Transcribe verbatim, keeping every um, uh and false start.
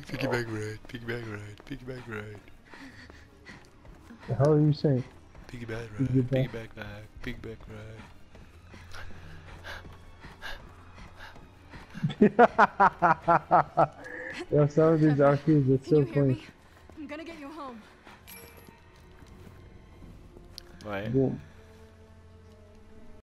Piggyback ride, piggyback ride, piggyback ride. The hell are you saying? Piggyback ride, piggyback ride, piggyback ride. Yo, some of these R Ps, it's Can so you hear funny. me? I'm gonna get you home. Ouais. Boom.